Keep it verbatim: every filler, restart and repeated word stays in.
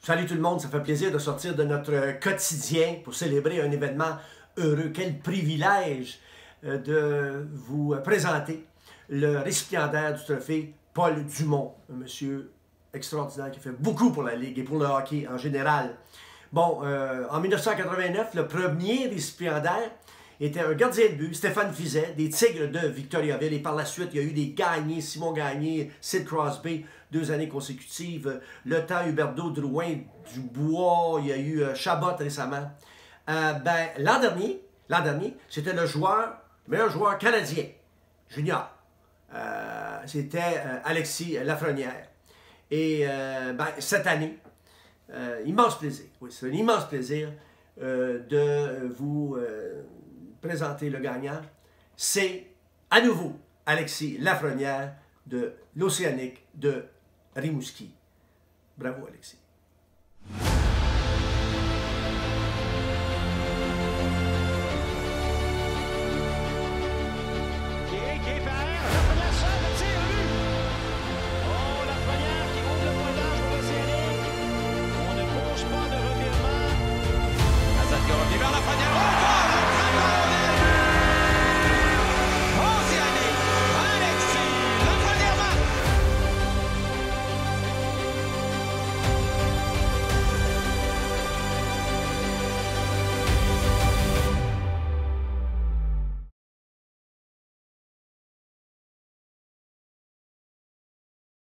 Salut tout le monde, ça fait plaisir de sortir de notre quotidien pour célébrer un événement heureux. Quel privilège de vous présenter le récipiendaire du trophée Paul Dumont, un monsieur extraordinaire qui fait beaucoup pour la Ligue et pour le hockey en général. Bon, euh, en mille neuf cent quatre-vingt-neuf, le premier récipiendaire était un gardien de but, Stéphane Fiset, des Tigres de Victoriaville. Et par la suite, il y a eu des Gagnés, Simon Gagné, Sid Crosby, deux années consécutives. Le temps, Huberdeau, Drouin, Dubois, il y a eu euh, Chabot récemment. Euh, ben, l'an dernier, l'an dernier, c'était le joueur, le meilleur joueur canadien, junior. Euh, c'était euh, Alexis Lafrenière. Et euh, ben, cette année, euh, immense plaisir, oui, c'est un immense plaisir euh, de vous euh, présenter le gagnant. C'est à nouveau Alexis Lafrenière de l'Océanique de Rimouski. Bravo, Alexis.